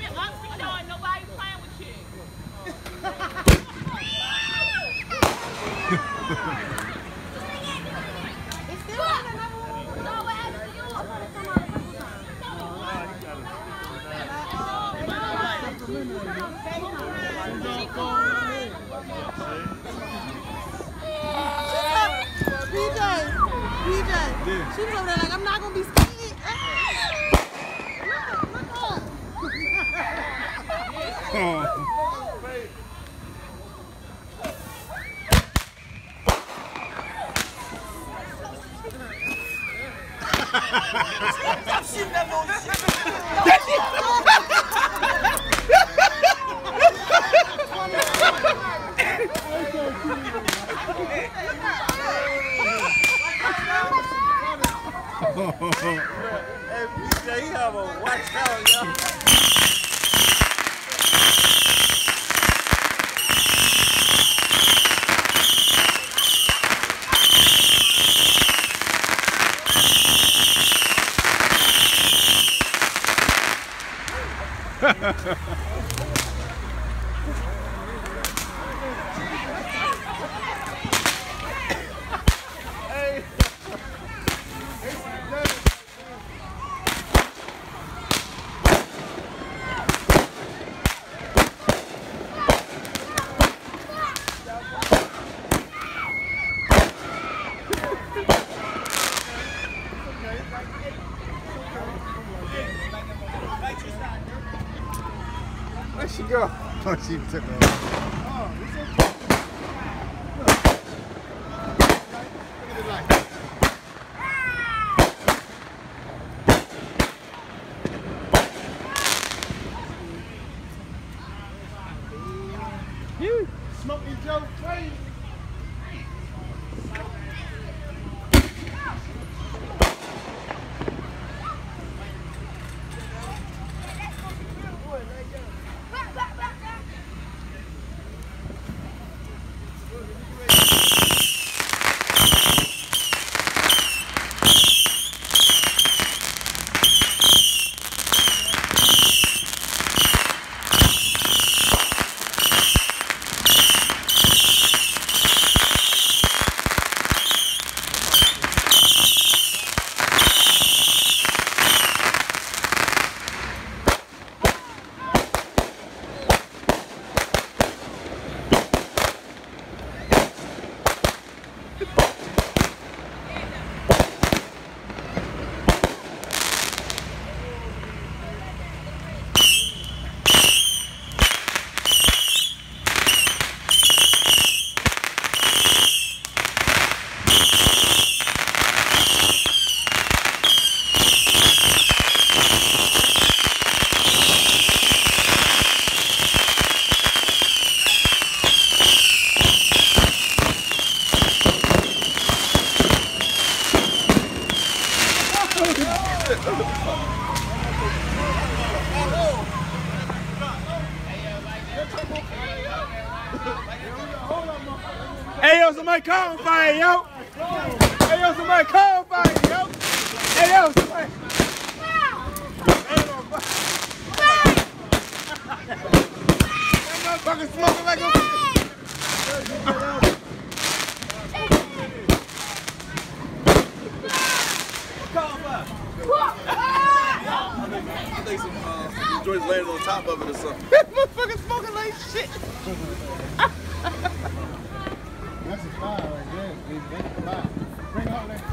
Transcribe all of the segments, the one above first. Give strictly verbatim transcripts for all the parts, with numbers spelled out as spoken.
She was over there like, I'm not gonna be scared. Stop shooting that little shit. Hey, P J, you have a watch out, y'all. Where'd she go? Oh, she took off. Oh, it's okay. Look at the light. You smoking Joe crazy. Hey yo, somebody call fire, yo! Hey yo, somebody call fire, yo! Hey yo, somebody! That motherfucker smoking like a... Call fire. I think some uh, joints landed on top of it or something. That motherfucker smoking like shit! That's a fire right there. That's a fire. Bring all that.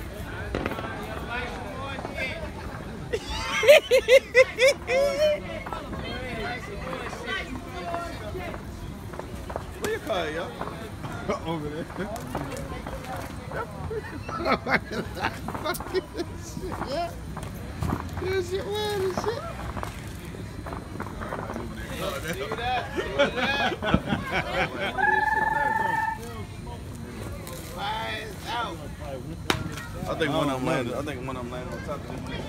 Where your car, yo? Over there. Fucking shit, yeah. This shit weird as shit. See that? See that? Out. I think one of them landed. I think one of them landed on top of this.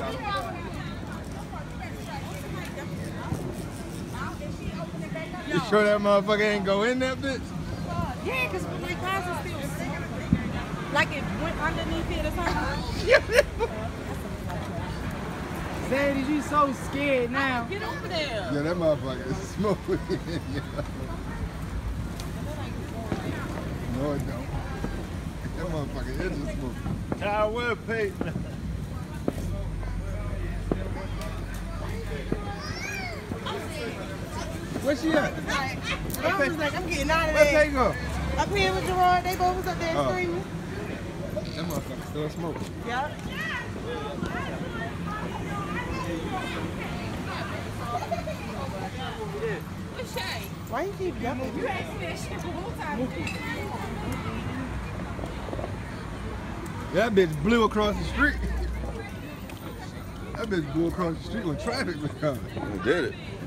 You sure that motherfucker ain't go in that bitch? Yeah, because my class is still like it went underneath it or something. Ladies, you so scared now. Get over there. Yeah, that motherfucker is smoking. No, it don't. That motherfucker is just smoking. Ty will pay. Where she at? I was like, I'm getting out of Where there. they go? Up here with Gerard, they both was up there Oh. screaming. That motherfucker still smoking. Yep. Why you keep jumping? You asked me that shit the whole time. That bitch blew across the street. That bitch blew across the street when traffic was coming. Who did it?